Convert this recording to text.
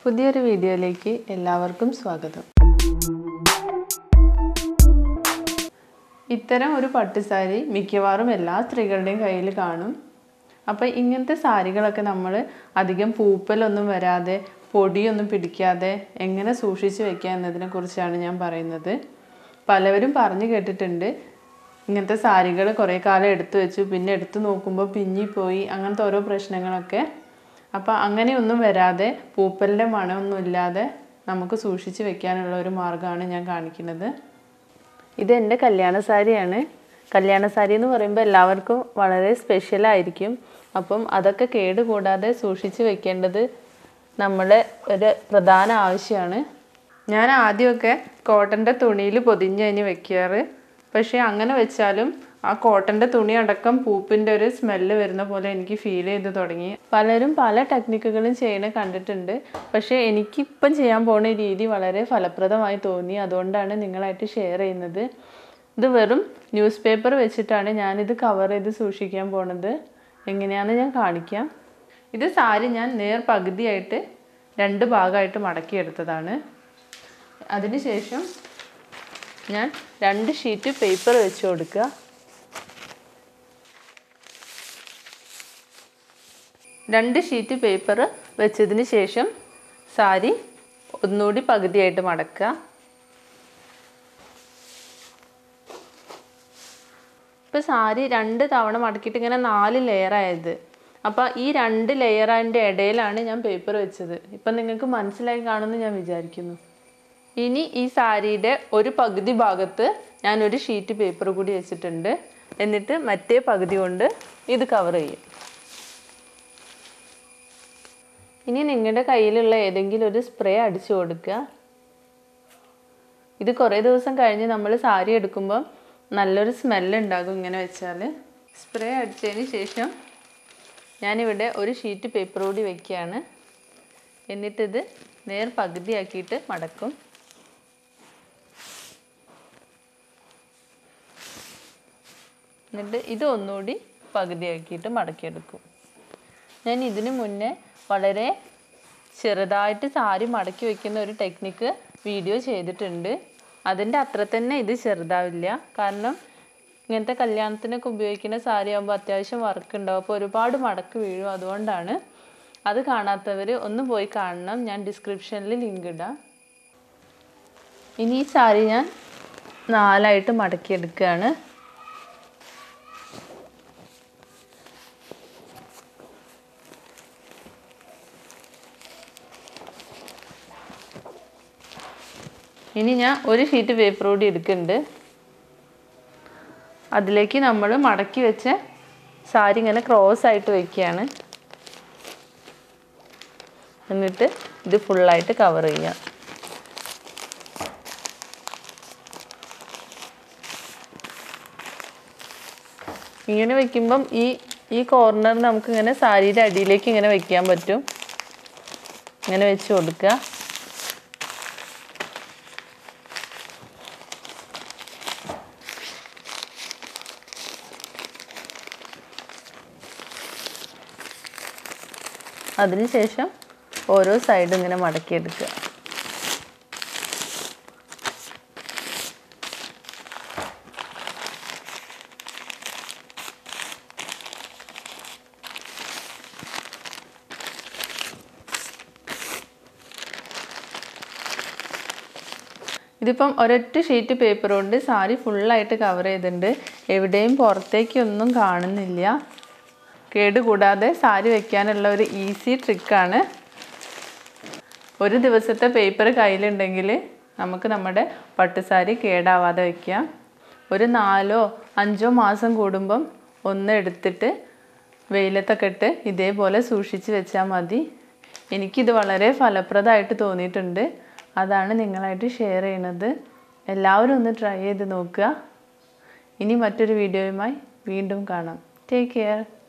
പുതിയൊരു വീഡിയോയിലേക്ക് എല്ലാവർക്കും സ്വാഗതം. ഇത്തരം ഒരു പട്ടുസാരി മിക്കവാറും എല്ലാ സ്ത്രീകളുടെയും കയ്യിൽ കാണും. അപ്പോൾ ഇങ്ങനത്തെ സാരികളൊക്കെ നമ്മൾ അധികം പൂപ്പലൊന്നും വരാതെ പൊടിയൊന്നും പിടിക്കാതെ എങ്ങനെ സൂക്ഷിച്ച് വെക്കുക എന്നതിനെക്കുറിച്ചാണ് ഞാൻ പറയുന്നത്. പലവരും പറഞ്ഞു കേട്ടിട്ടുണ്ട് ഇങ്ങനത്തെ സാരികൾ കുറേ കാലം എടുത്തു വെച്ചു, പിന്നെ എടുത്തു നോക്കുമ്പോൾ പിഞ്ഞിപ്പോയി, അങ്ങനത്തെ ഓരോ പ്രശ്നങ്ങളൊക്കെ. അപ്പോൾ അങ്ങനെയൊന്നും വരാതെ പൂപ്പലിൻ്റെ മണമൊന്നും ഇല്ലാതെ നമുക്ക് സൂക്ഷിച്ച് വെക്കാനുള്ള ഒരു മാർഗ്ഗമാണ് ഞാൻ കാണിക്കുന്നത്. ഇത് എൻ്റെ കല്യാണ സാരിയാണ്. കല്യാണ സാരി എന്ന് പറയുമ്പോൾ എല്ലാവർക്കും വളരെ സ്പെഷ്യലായിരിക്കും. അപ്പം അതൊക്കെ കേടുകൂടാതെ സൂക്ഷിച്ച് വെക്കേണ്ടത് നമ്മുടെ ഒരു പ്രധാന ആവശ്യമാണ്. ഞാൻ ആദ്യമൊക്കെ കോട്ടൻ്റെ തുണിയിൽ പൊതിഞ്ഞ് കഴിഞ്ഞ് വെക്കാറ്. പക്ഷേ അങ്ങനെ വെച്ചാലും ആ കോട്ടൻ്റെ തുണി അടക്കം പൂപ്പിൻ്റെ ഒരു സ്മെല്ല് വരുന്ന പോലെ എനിക്ക് ഫീൽ ചെയ്ത് തുടങ്ങി. പലരും പല ടെക്നിക്കുകളും ചെയ്യണ കണ്ടിട്ടുണ്ട്. പക്ഷേ എനിക്കിപ്പം ചെയ്യാൻ പോകുന്ന രീതി വളരെ ഫലപ്രദമായി തോന്നി. അതുകൊണ്ടാണ് നിങ്ങളായിട്ട് ഷെയർ ചെയ്യുന്നത്. ഇത് വെറും ന്യൂസ് പേപ്പർ വെച്ചിട്ടാണ് ഞാനിത് കവർ ചെയ്ത് സൂക്ഷിക്കാൻ പോണത്. എങ്ങനെയാണെന്ന് ഞാൻ കാണിക്കാം. ഇത് സാരി ഞാൻ നേർ പകുതിയായിട്ട് 2 ഭാഗമായിട്ട് മടക്കിയെടുത്തതാണ്. അതിനുശേഷം ഞാൻ 2 ഷീറ്റ് പേപ്പർ വെച്ച് കൊടുക്കുക. 2 ഷീറ്റ് പേപ്പർ വെച്ചതിന് ശേഷം സാരി ഒന്നുകൂടി പകുതിയായിട്ട് മടക്കുക. ഇപ്പോൾ സാരി 2 തവണ മടക്കിയിട്ട് ഇങ്ങനെ 4 ലെയറായത്. അപ്പോൾ ഈ 2 ലെയറിൻ്റെ ഇടയിലാണ് ഞാൻ പേപ്പർ വെച്ചത്. ഇപ്പം നിങ്ങൾക്ക് മനസ്സിലായി കാണുമെന്ന് ഞാൻ വിചാരിക്കുന്നു. ഇനി ഈ സാരിയുടെ ഒരു പകുതി ഭാഗത്ത് ഞാൻ ഒരു ഷീറ്റ് പേപ്പർ കൂടി വെച്ചിട്ടുണ്ട്. എന്നിട്ട് മറ്റേ പകുതി കൊണ്ട് ഇത് കവർ ചെയ്യും. ഇനി നിങ്ങളുടെ കയ്യിലുള്ള ഏതെങ്കിലും ഒരു സ്പ്രേ അടിച്ചു കൊടുക്കുക. ഇത് കുറേ ദിവസം കഴിഞ്ഞ് നമ്മൾ സാരി എടുക്കുമ്പോൾ നല്ലൊരു സ്മെല്ലുണ്ടാകും ഇങ്ങനെ വെച്ചാൽ. സ്പ്രേ അടിച്ചതിന് ശേഷം ഞാനിവിടെ ഒരു ഷീറ്റ് പേപ്പർ കൂടി വയ്ക്കുകയാണ്. എന്നിട്ടിത് നേർ പകുതിയാക്കിയിട്ട് മടക്കും. എന്നിട്ട് ഇത് ഒന്നുകൂടി പകുതിയാക്കിയിട്ട് മടക്കിയെടുക്കും. ഞാൻ ഇതിനു മുന്നേ വളരെ ചെറുതായിട്ട് സാരി മടക്കി വയ്ക്കുന്ന ഒരു ടെക്നിക്ക് വീഡിയോ ചെയ്തിട്ടുണ്ട്. അതിൻ്റെ അത്ര തന്നെ ഇത് ചെറുതാവില്ല. കാരണം ഇങ്ങനത്തെ കല്യാണത്തിനൊക്കെ ഉപയോഗിക്കുന്ന സാരി ആകുമ്പോൾ അത്യാവശ്യം വർക്ക് ഉണ്ടാവും. അപ്പോൾ ഒരുപാട് മടക്ക് വീഴും. അതുകൊണ്ടാണ്. അത് കാണാത്തവർ ഒന്ന് പോയി കാണണം. ഞാൻ ഡിസ്ക്രിപ്ഷനിൽ ലിങ്ക് ഇടാം. ഇനി ഈ സാരി ഞാൻ 4ആയിട്ട് മടക്കിയെടുക്കുകയാണ്. ഇനി ഞാൻ ഒരു ഷീറ്റ് പേപ്പർ കൂടി എടുക്കുന്നുണ്ട്. അതിലേക്ക് നമ്മൾ മടക്കി വെച്ച സാരി ഇങ്ങനെ ക്രോസ് ആയിട്ട് വയ്ക്കുകയാണ്. എന്നിട്ട് ഇത് ഫുള്ളായിട്ട് കവർ ചെയ്യുക. ഇങ്ങനെ വയ്ക്കുമ്പം ഈ കോർണർ നമുക്കിങ്ങനെ സാരിയുടെ അടിയിലേക്ക് ഇങ്ങനെ വയ്ക്കാൻ പറ്റും. ഇങ്ങനെ വെച്ച് കൊടുക്കുക. അതിനുശേഷം ഓരോ സൈഡും ഇങ്ങനെ മടക്കിയെടുക്കുക. ഇതിപ്പം ഒരൊറ്റ ഷീറ്റ് പേപ്പർ കൊണ്ട് സാരി ഫുള്ളായിട്ട് കവർ ചെയ്തിട്ടുണ്ട്. എവിടെയും പുറത്തേക്കൊന്നും കാണുന്നില്ല. കേടുകൂടാതെ സാരി വെക്കാനുള്ള ഒരു ഈസി ട്രിക്കാണ്. ഒരു ദിവസത്തെ പേപ്പർ കയ്യിലുണ്ടെങ്കിൽ നമുക്ക് നമ്മുടെ പട്ടുസാരി കേടാവാതെ വയ്ക്കാം. ഒരു 4-5 മാസം കൂടുമ്പം ഒന്ന് എടുത്തിട്ട് വെയിലത്തൊക്കെ ഇട്ട് ഇതേപോലെ സൂക്ഷിച്ച് വെച്ചാൽ മതി. എനിക്കിത് വളരെ ഫലപ്രദമായിട്ട് തോന്നിയിട്ടുണ്ട്. അതാണ് നിങ്ങളായിട്ട് ഷെയർ ചെയ്യുന്നത്. എല്ലാവരും ഒന്ന് ട്രൈ ചെയ്ത് നോക്കുക. ഇനി മറ്റൊരു വീഡിയോയുമായി വീണ്ടും കാണാം. Take care.